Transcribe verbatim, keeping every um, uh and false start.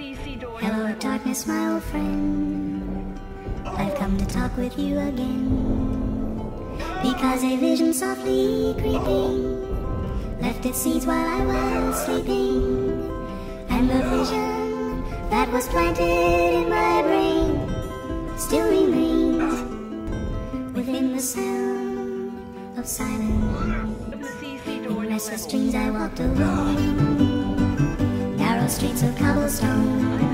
Hello darkness, my old friend, I've come to talk with you again, because a vision softly creeping left its seeds while I was sleeping, and the vision that was planted in my brain still remains within the sound of silence. In restless dreams I walked alone, narrow streets of cobblestone,